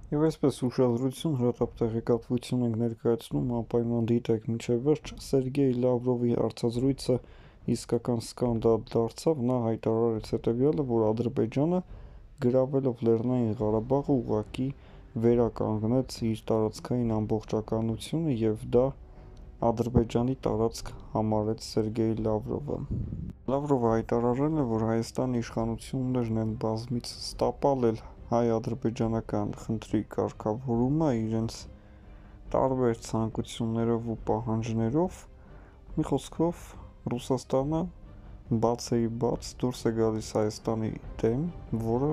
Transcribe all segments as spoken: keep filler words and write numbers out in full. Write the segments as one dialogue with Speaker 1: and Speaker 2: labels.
Speaker 1: Եվ այսպես ուշադրություն, հրատապտեղեկատվություն ենք ներկայացնում անպայման դիտեք մինչև վերջ Սերգեյ Լավրովի հարցազրույցը իսկական սկանդալ դարձավ, նա հայտարարեց հետևյալը, որ Ադրբեջանը գրավելով Լեռնային Ղարաբաղը ուղղակի վերականգնեց իր տարածքային ամբողջականությունը եւ դա Ադրբեջանի տարածք համարեց Սերգեյ Լավրովը։ Լավրովը հայտարարել է, որ Հայաստանի իշխանություններն են բազմիցս տապալել հայ-ադրբեջանական խնդրի կարգավորումը իրենց տարբեր ցանկություններով ու պահանջներով, մի խոսքով Ռուսաստանը բացեի բաց դուրս է գալիս Հայաստանի դեմ, որը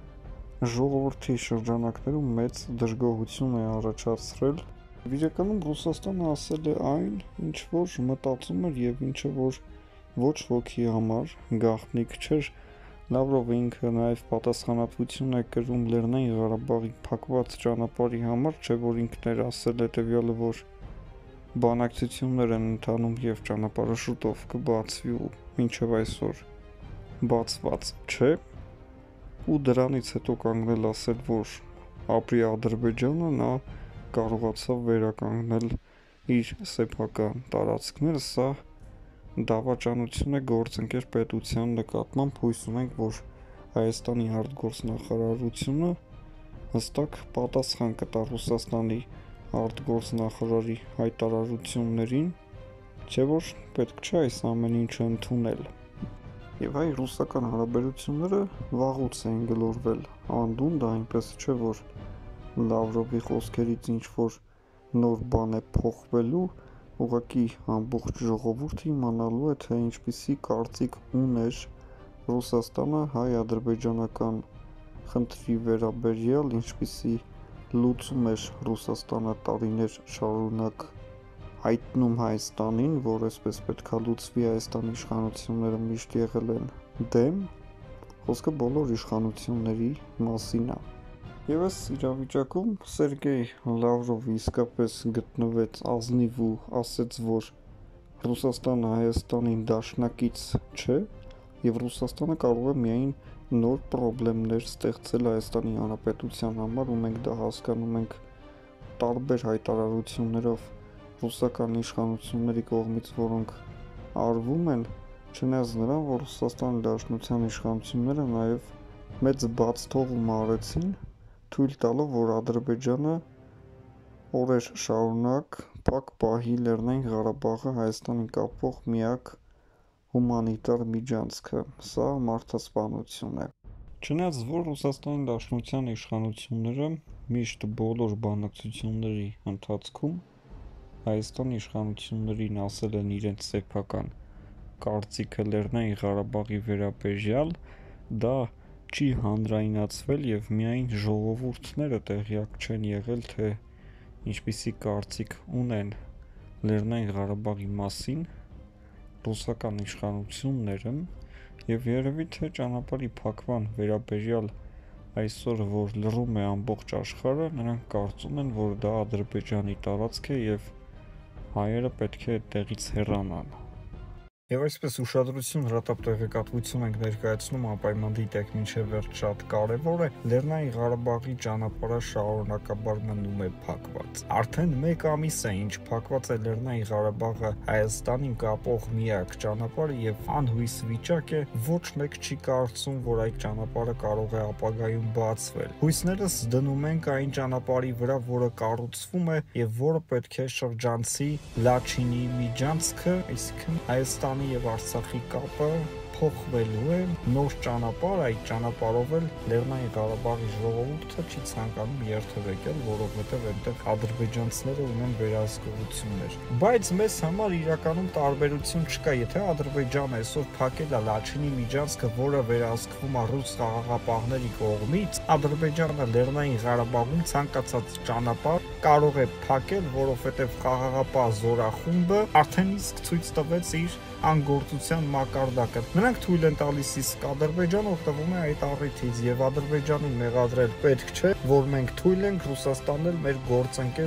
Speaker 1: ժողովրդի շրջանակներում մեծ դժգոհություն է առաջացրել։ Իրականում Ռուսաստանը ասել է այն, ինչ որ մտածում էր եւ ինչը որ ոչ ոքի համար գաղտնիք չէր։ Լավրովը ինքը նաև պատասխանատվություն է կրում Լեռնային Ղարաբաղի փակված ճանապարհի համար, չէ՞ որ ինքն էր ասել հետևյալը, որ բանակցություններ են ընթանում եւ ճանապարհը շուտով կբացվի ու մինչեւ այսօր բացված չէ։ Ու դրանից հետո կանգնել ասել, որ ապրի Ադրբեջանը, նա կարողացավ վերականգնել իր սեփական տարածքները, սա դավաճանություն է գործընկեր պետության նկատմամբ, հույս ունենք, որ Հայաստանի արտգործնախարարությունը հստակ պատասխան կտա Ռուսաստանի արտգործնախարարի հայտարարություններին, չէ՞ որ պետք չէ այս ամեն ինչը ընդունել։ Եվ հայ-ռուսական հարաբերությունները վաղուց էին գլորվել անդունդը, այնպես չէ, որ Լավրովի խոսքերից ինչ որ նոր բան է փոխվելու, ուղղակի ամբողջ ժողովուրդը իմանալու է, թե ինչպիսի կարծիք ուներ Ռուսաստանը հայ-ադրբեջանական խնդրի վերաբերյալ, ինչպիսի լուծում էր Ռուսաստանը տարիներ շարունակ հայտնում Հայաստանին, որ այսպես պետքա լուծվի, Հայաստանի իշխանությունները միշտ եղել են դեմ, խոսքը բոլոր իշխանությունների մասին է։ Եվ այս իրավիճակում Սերգեյ Լավրովը իսկապես գտնվեց ազնիվ ու ասեց, որ Ռուսաստանը Հայաստանին դաշնակից չէ եւ Ռուսաստանը կարող է միայն նոր խնդիրներ ստեղծել Հայաստանի Հանրապետության համար ու մենք դա հասկանում ենք տարբեր հայտարարություններով ռուսական իշխանությունների կողմից, որոնք արվում են, չնայած նրան, որ Ռուսաստանի Դաշնության իշխանությունները նաեւ մեծ բաց թողում արեցին, թույլ տալով, որ Ադրբեջանը օրեր շարունակ փակ պահի Լեռնային Ղարաբաղը Հայաստանին կապող միակ հումանիտար միջանցքը, սա մարդասպանություն է։ Չնայած որ Ռուսաստանի Դաշնության իշխանությունները միշտ բոլոր բանակցությունների ընթացքում Հայաստանի իշխանություններին ասել են իրենց սեփական կարծիքը Լեռնային Ղարաբաղի վերաբերյալ, դա չի հանրայնացվել եւ միայն ժողովուրդները տեղյակ չեն եղել, թե ինչպիսի կարծիք ունեն Լեռնային Ղարաբաղի մասին ռուսական իշխանությունները եւ երևի թե ճանապարհի փակման վերաբերյալ այսօր որ լռում է ամբողջ աշխարհը, նրանք կարծում են, որ դա Ադրբեջանի տարածք է եւ հայերը պետք է այդտեղից հեռանան։ Եվ այսպես ուշադրություն, հրատապտեղեկատվություն ենք ներկայացնում անպայման դիտեք մինչև վերջ շատ կարևոր է, Լեռնային Ղարաբաղի ճանապարհը շարունակաբար մնում է փակված։ Արդեն մեկ ամիս է, ինչ փակված է Լեռնային Ղարաբաղը Հայաստանին կապող միակ ճանապարհը եւ անհույս վիճակ է, ոչ մեկ չի կարծում, որ այդ ճանապարհը կարող է ապագայում բացվել։ Հույսներս դնում ենք այն ճանապարհի վրա, որը կառուցվում է եւ որը պետք է շրջանցի Լաչինի միջանցքը, այսինքն Հայաստանի եւ Արցախի կապը փոխվելու է, նոր ճանապարհ, այդ ճանապարհով էլ Լեռնային Ղարաբաղի ժողովուրդը չի ցանկանում երթևեկել, որովհետև այնտեղ ադրբեջանցիները ունեն վերահսկողություններ։ Բայց մեզ համար իրականում տարբերություն չկա, եթե Ադրբեջանը այսօր փակել է Լաչինի միջանցքը, որը վերահսկվում է ռուս խաղաղապահների կողմից, Ադրբեջանը Լեռնային Ղարաբաղում ցանկացած ճանապարհ կարող է փակել, որովհետև խաղաղապահ զորախումբը արդեն իսկ ցույց տվեց իր անգործության մակարդակը։ Նրանք թույլ են տալիս, իսկ Ադրբեջանը օգտվում է այդ առիթից եւ Ադրբեջանին մեղադրել պետք չէ, որ մենք թույլ ենք, Ռուսաստանն էլ մեր գործընկերն է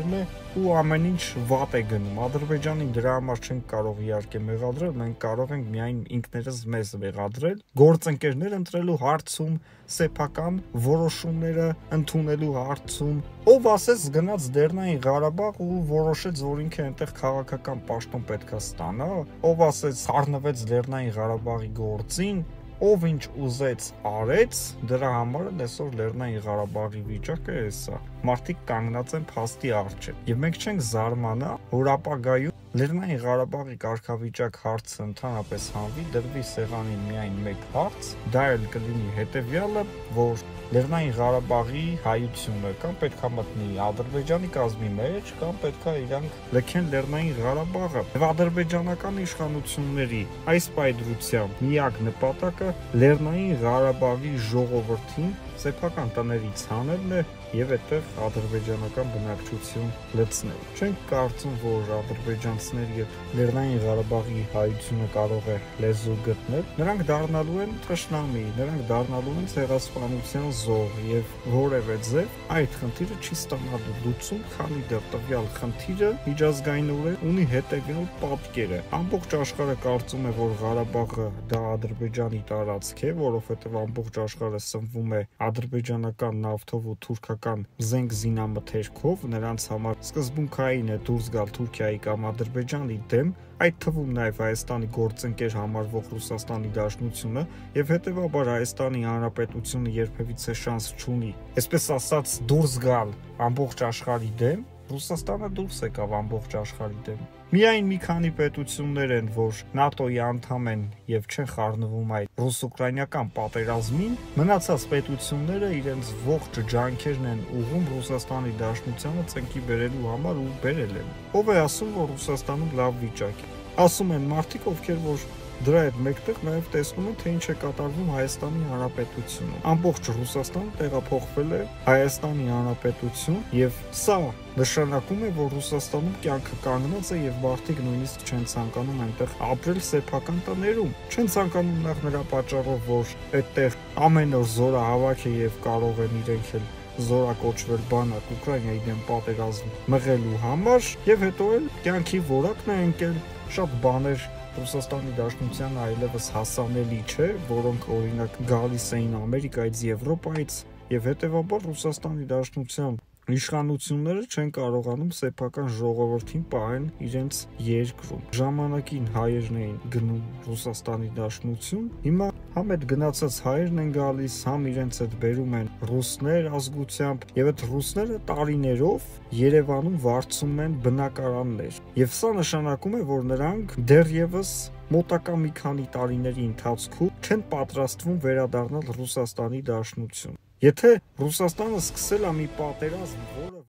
Speaker 1: ու ամեն ինչ վատ է գնում։ Ադրբեջանին դրա համար չենք կարող իհարկե մեղադրել, մենք կարող ենք միայն ինքներս մեզ մեղադրել, գործընկերներ ընտրելու հարցում, սեփական որոշումները ընդունելու հարցում, ով ասես գնաց Լեռնային Ղարաբաղ ու որոշեց, որ ինքը այնտեղ քաղաքական պաշտոն պետքա ստանա, ով ասեց խառնվեց Լեռնային Ղարաբաղի գործին, ով ինչ ուզեց արեց, դրա համար այսօր Լեռնային Ղարաբաղի վիճակը էսա։ Մարդիկ կանգնած են փաստի առջև։ Եվ մենք չենք զարմանա, որ ապագայում Լեռնային Ղարաբաղի կարգավիճակ հարցը ընդհանրապես հանվի, դրվի սեղանին միայն մեկ հարց, դա էլ կլինի հետևյալը, որ Լեռնային Ղարաբաղի հայությունը կամ պետքա մտնի Ադրբեջանի կազմի մեջ, կամ պետքա իրանք լքեն Լեռնային Ղարաբաղը։ Եվ ադրբեջանական իշխանությունների այս պայծրությամբ միակ նպատակը Լեռնային Ղարաբաղի ժողովրդին սեփական տներից հանելն է եւ այդտեղ ադրբեջանական բնակչություն լցնել։ Չենք կարծում, որ ադրբեջանցիները Լեռնային Ղարաբաղի հայությունը կարող է լեզու գտնել։ Նրանք դառնալու են թշնամի, նրանք դառնալու են ցեղասպանության զոհ եւ որևէ ձև այդ խնդիրը չի ստանալու լուծում, քանի դեռ տվյալ խնդիրը միջազգայինորեն ունի հետեւյալ պատկերը։ Ամբողջ աշխարհը կարծում է, որ Ղարաբաղը դա Ադրբեջանի տարածք է, որովհետեւ ամբողջ աշխարհը սնվում է ադրբեջանական նավթով ու թուրքական զենք զինամթերքով, նրանց համար սկզբունքային է դուրս գալ Թուրքիայի կամ Ադրբեջանի դեմ, այդ թվում նաև Հայաստանի գործընկեր համարվող Ռուսաստանի Դաշնությունը, եւ հետեւաբար Հայաստանի Հանրապետությունը երբևիցե շանս չունի, այսպես ասած, դուրս գալ ամբողջ աշխարհի դեմ։ Ռուսաստանը դուրս եկավ ամբողջ աշխարհի դեմ։ Միայն մի քանի պետություններ են, որ ՆԱՏՕ-ի անդամ են եւ չեն խառնվում այդ ռուս-ուկրաինական պատերազմին, մնացած պետությունները իրենց ողջ ջանքերն են ուղղում Ռուսաստանի Դաշնությանը ծնկի բերելու համար ու բերել են։ Ով է ասում, որ Ռուսաստանում լավ վիճակ է։ Ասում են մարդիկ, ովքեր որ դրա հետ մեկտեղ նաև տեսնում են, թե ինչ է կատարվում Հայաստանի Հանրապետությունում։ Ամբողջ Ռուսաստանը տեղափոխվել է Հայաստանի Հանրապետություն, եւ սա նշանակում է, որ Ռուսաստանում կյանքը կանգնած է եւ մարդիկ նույնիսկ չեն ցանկանում այնտեղ ապրել սեփական տներում։ Չեն ցանկանում նախ նրա պատճառով, որ այդտեղ ամեն օր զորահավաք է եւ կարող են իրենք էլ զորակոչվել բանակ Ուկրաինայի դեմ պատերազմ մղելու համար, եւ հետո էլ կյանքի որակն է ընկել շատ բաներ Ռուսաստանի Դաշնությանը այլևս հասանելի չէ, որոնք օրինակ գալիս էին Ամերիկայից, Եվրոպայից, եւ հետեւաբար Ռուսաստանի Դաշնության իշխանությունները չեն կարողանում սեփական ժողովրդին պահեն իրենց երկրում։ Ժամանակին հայերն էին գնում Ռուսաստանի Դաշնություն, հիմա համ այդ գնացած հայերն են գալիս, համ իրենց հետ բերում են ռուսներ ազգությամբ, եւ այդ ռուսները տարիներով Երևանում վարձում են բնակարաններ։ Եվ սա նշանակում է, որ նրանք դեռևս մոտակա մի քանի տարիների ընթացքում չեն պատրաստվում վերադառնալ Ռուսաստանի Դաշնություն։ Եթե Ռուսաստանը սկսել է մի պատերազմ, որը